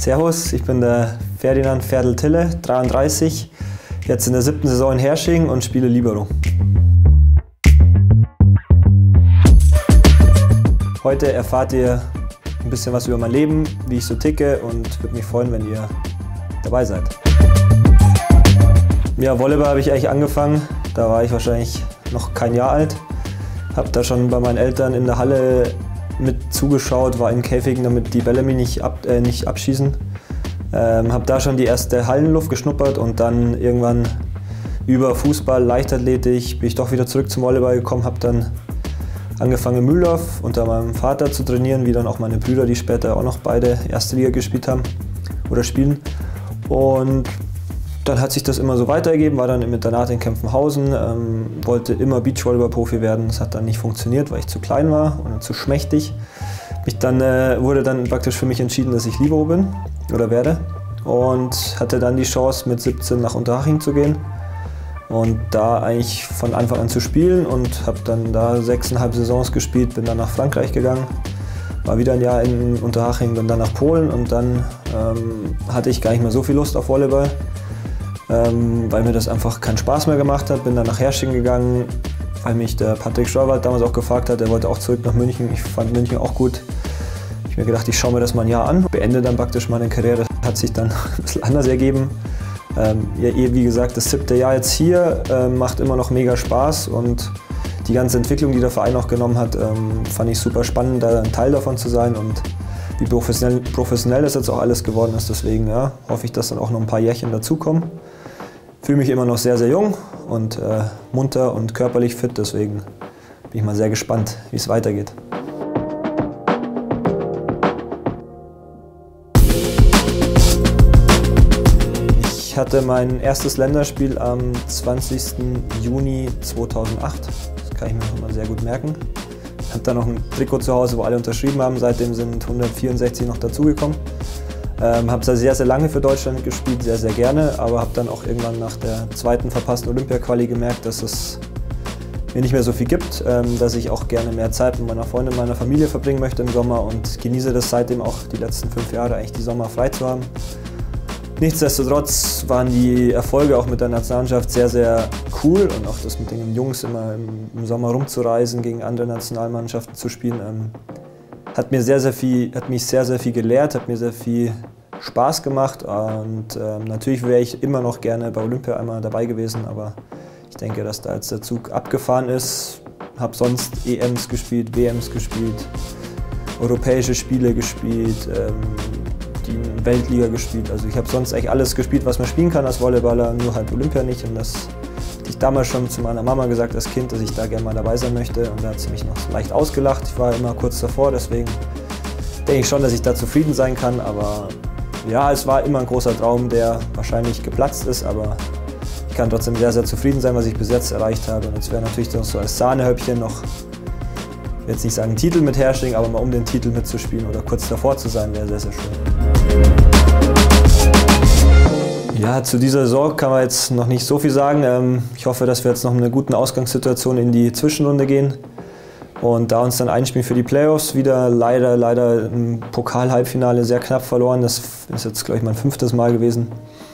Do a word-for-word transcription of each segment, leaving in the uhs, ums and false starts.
Servus, ich bin der Ferdinand Ferdl-Tille, dreiunddreißig, jetzt in der siebten Saison in Herrsching und spiele Libero. Heute erfahrt ihr ein bisschen was über mein Leben, wie ich so ticke, und würde mich freuen, wenn ihr dabei seid. Ja, Volleyball habe ich eigentlich angefangen, da war ich wahrscheinlich noch kein Jahr alt. Habe da schon bei meinen Eltern in der Halle mit zugeschaut, war in Käfigen, damit die Bälle mich nicht, ab, äh, nicht abschießen. Ähm, habe da schon die erste Hallenluft geschnuppert und dann irgendwann über Fußball, Leichtathletik bin ich doch wieder zurück zum Volleyball gekommen, habe dann angefangen in Mühldorf unter meinem Vater zu trainieren, wie dann auch meine Brüder, die später auch noch beide erste Liga gespielt haben oder spielen. Und dann hat sich das immer so weitergegeben, war dann im Internat in Kempfenhausen, ähm, wollte immer Beachvolleyball-Profi werden. Das hat dann nicht funktioniert, weil ich zu klein war und zu schmächtig. Mich dann, äh, wurde dann praktisch für mich entschieden, dass ich Libero bin oder werde, und hatte dann die Chance, mit siebzehn nach Unterhaching zu gehen und da eigentlich von Anfang an zu spielen, und habe dann da sechseinhalb Saisons gespielt, bin dann nach Frankreich gegangen, war wieder ein Jahr in Unterhaching, bin dann nach Polen, und dann ähm, hatte ich gar nicht mehr so viel Lust auf Volleyball. Ähm, weil mir das einfach keinen Spaß mehr gemacht hat. Bin dann nach Herrsching gegangen, weil mich der Patrick Steuerwald damals auch gefragt hat. Er wollte auch zurück nach München. Ich fand München auch gut. Ich habe mir gedacht, ich schaue mir das mal ein Jahr an. Beende dann praktisch meine Karriere. Das hat sich dann ein bisschen anders ergeben. Ähm, ja, wie gesagt, das siebte Jahr jetzt hier, äh, macht immer noch mega Spaß, und die ganze Entwicklung, die der Verein auch genommen hat, ähm, fand ich super spannend, da ein Teil davon zu sein, und wie professionell, professionell das jetzt auch alles geworden ist. Deswegen ja, hoffe ich, dass dann auch noch ein paar Jährchen dazukommen. Fühle mich immer noch sehr, sehr jung und äh, munter und körperlich fit, deswegen bin ich mal sehr gespannt, wie es weitergeht. Ich hatte mein erstes Länderspiel am zwanzigsten Juni zweitausendacht, das kann ich mir noch mal sehr gut merken. Ich habe dann noch ein Trikot zu Hause, wo alle unterschrieben haben, seitdem sind hundertvierundsechzig noch dazugekommen. Ähm, habe sehr, sehr lange für Deutschland gespielt, sehr, sehr gerne, aber habe dann auch irgendwann nach der zweiten verpassten Olympia-Quali gemerkt, dass es mir nicht mehr so viel gibt, ähm, dass ich auch gerne mehr Zeit mit meiner Freundin, meiner Familie verbringen möchte im Sommer, und genieße das seitdem auch die letzten fünf Jahre, eigentlich die Sommer frei zu haben. Nichtsdestotrotz waren die Erfolge auch mit der Nationalmannschaft sehr, sehr cool, und auch das mit den Jungs immer im, im Sommer rumzureisen, gegen andere Nationalmannschaften zu spielen, ähm, hat mir sehr, sehr viel, hat mich sehr, sehr viel gelehrt, hat mir sehr viel Spaß gemacht, und ähm, natürlich wäre ich immer noch gerne bei Olympia einmal dabei gewesen, aber ich denke, dass da jetzt der Zug abgefahren ist. Habe sonst E Ms gespielt, W Ms gespielt, europäische Spiele gespielt, ähm, die Weltliga gespielt. Also ich habe sonst eigentlich alles gespielt, was man spielen kann als Volleyballer, nur halt Olympia nicht, und das ich damals schon zu meiner Mama gesagt als Kind, dass ich da gerne mal dabei sein möchte, und da hat sie mich noch leicht ausgelacht. Ich war immer kurz davor, deswegen denke ich schon, dass ich da zufrieden sein kann, aber ja, es war immer ein großer Traum, der wahrscheinlich geplatzt ist, aber ich kann trotzdem sehr, sehr zufrieden sein, was ich bis jetzt erreicht habe, und jetzt wäre natürlich noch so als Sahnehäubchen noch, ich will jetzt nicht sagen Titel mit Herrsching, aber mal um den Titel mitzuspielen oder kurz davor zu sein, wäre sehr, sehr schön. Ja, zu dieser Saison kann man jetzt noch nicht so viel sagen. Ich hoffe, dass wir jetzt noch in einer guten Ausgangssituation in die Zwischenrunde gehen und da uns dann einspielen für die Playoffs. Wieder leider, leider im Pokal-Halbfinale sehr knapp verloren. Das ist jetzt, glaube ich, mein fünftes Mal gewesen.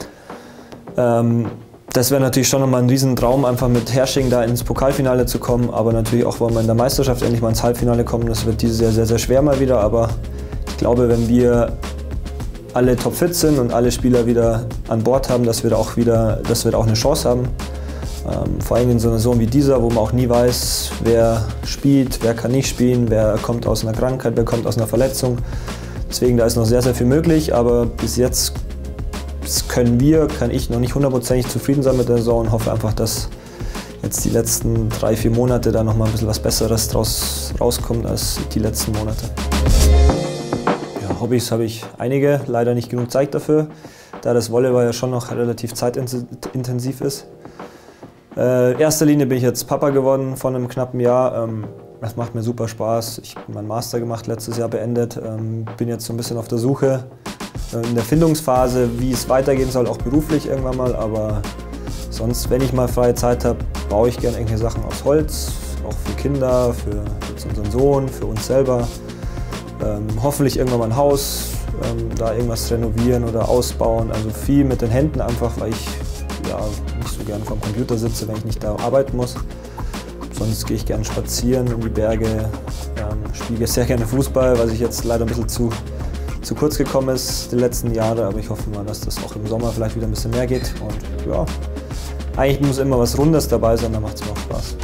Das wäre natürlich schon nochmal ein Riesentraum, einfach mit Herrsching da ins Pokalfinale zu kommen. Aber natürlich auch, wollen wir in der Meisterschaft endlich mal ins Halbfinale kommen. Das wird dieses Jahr sehr, sehr schwer mal wieder. Aber ich glaube, wenn wir alle topfit sind und alle Spieler wieder an Bord haben, dass wir da auch wieder, dass wir da auch eine Chance haben. Ähm, vor allem in so einer Saison wie dieser, wo man auch nie weiß, wer spielt, wer kann nicht spielen, wer kommt aus einer Krankheit, wer kommt aus einer Verletzung. Deswegen, da ist noch sehr, sehr viel möglich, aber bis jetzt können wir, kann ich noch nicht hundertprozentig zufrieden sein mit der Saison und hoffe einfach, dass jetzt die letzten drei, vier Monate da noch mal ein bisschen was Besseres draus rauskommt als die letzten Monate. Hobbys habe ich einige, leider nicht genug Zeit dafür, da das Volleyball ja schon noch relativ zeitintensiv ist. Äh, in erster Linie bin ich jetzt Papa geworden vor einem knappen Jahr. Ähm, das macht mir super Spaß. Ich habe meinen Master gemacht, letztes Jahr beendet. Ähm, bin jetzt so ein bisschen auf der Suche, äh, in der Findungsphase, wie es weitergehen soll, auch beruflich irgendwann mal. Aber sonst, wenn ich mal freie Zeit habe, baue ich gerne irgendwelche Sachen aus Holz, auch für Kinder, für, für unseren Sohn, für uns selber. Ähm, hoffentlich irgendwann mal ein Haus, ähm, da irgendwas renovieren oder ausbauen. Also viel mit den Händen einfach, weil ich ja, nicht so gerne vom Computer sitze, wenn ich nicht da arbeiten muss. Sonst gehe ich gerne spazieren in die Berge, ähm, spiele sehr gerne Fußball, was ich jetzt leider ein bisschen zu, zu kurz gekommen ist die letzten Jahre. Aber ich hoffe mal, dass das auch im Sommer vielleicht wieder ein bisschen mehr geht. Und ja, eigentlich muss immer was Rundes dabei sein, dann macht es mir auch Spaß.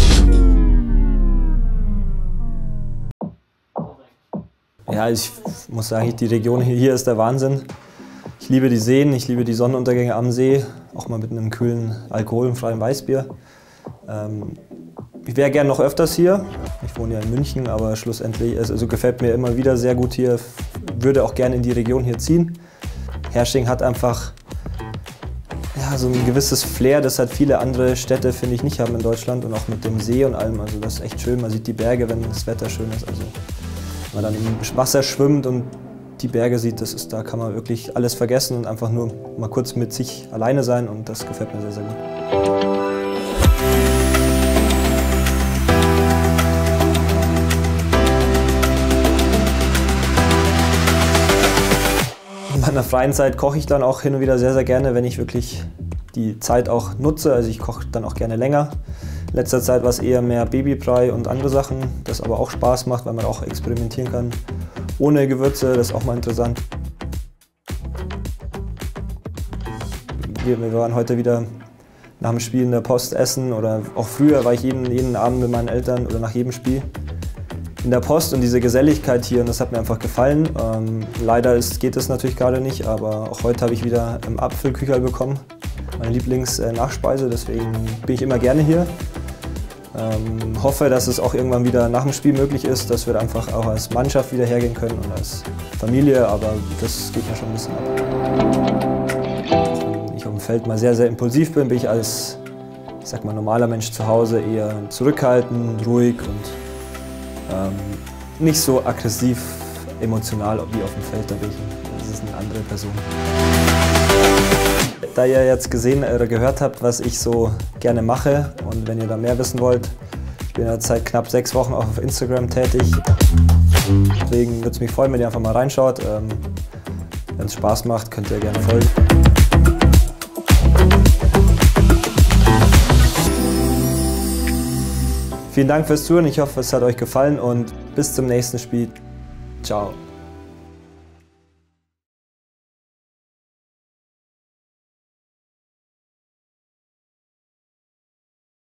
Ja, ich muss sagen, die Region hier ist der Wahnsinn. Ich liebe die Seen, ich liebe die Sonnenuntergänge am See, auch mal mit einem kühlen, alkoholfreien Weißbier. Ähm, ich wäre gern noch öfters hier. Ich wohne ja in München, aber schlussendlich, also gefällt mir immer wieder sehr gut hier. Würde auch gerne in die Region hier ziehen. Hersching hat einfach ja, so ein gewisses Flair, das halt viele andere Städte, finde ich, nicht haben in Deutschland. Und auch mit dem See und allem, also das ist echt schön. Man sieht die Berge, wenn das Wetter schön ist. Also, wenn man dann im Wasser schwimmt und die Berge sieht, das ist, da kann man wirklich alles vergessen und einfach nur mal kurz mit sich alleine sein, und das gefällt mir sehr, sehr gut. In meiner freien Zeit koche ich dann auch hin und wieder sehr, sehr gerne, wenn ich wirklich die Zeit auch nutze. Also ich koche dann auch gerne länger. In letzter Zeit war es eher mehr Babybrei und andere Sachen, das aber auch Spaß macht, weil man auch experimentieren kann. Ohne Gewürze, das ist auch mal interessant. Wir, wir waren heute wieder nach dem Spiel in der Post essen, oder auch früher war ich jeden, jeden Abend mit meinen Eltern oder nach jedem Spiel in der Post, und diese Geselligkeit hier, und das hat mir einfach gefallen. Ähm, leider ist, geht es natürlich gerade nicht, aber auch heute habe ich wieder einen Apfelküchel bekommen, meine Lieblingsnachspeise, deswegen bin ich immer gerne hier. Ähm, hoffe, dass es auch irgendwann wieder nach dem Spiel möglich ist, dass wir einfach auch als Mannschaft wieder hergehen können und als Familie, aber das geht ja schon ein bisschen ab. Wenn ich auf dem Feld mal sehr, sehr impulsiv bin, bin ich als, ich sag mal, normaler Mensch zu Hause eher zurückhaltend, ruhig und ähm, nicht so aggressiv, emotional wie auf dem Feld. Da bin ich, das ist eine andere Person. Da ihr jetzt gesehen oder gehört habt, was ich so gerne mache, und wenn ihr da mehr wissen wollt, ich bin jetzt seit knapp sechs Wochen auch auf Instagram tätig. Deswegen würde es mich freuen, wenn ihr einfach mal reinschaut. Ähm, wenn es Spaß macht, könnt ihr gerne folgen. Vielen Dank fürs Zuhören, ich hoffe, es hat euch gefallen, und bis zum nächsten Spiel. Ciao.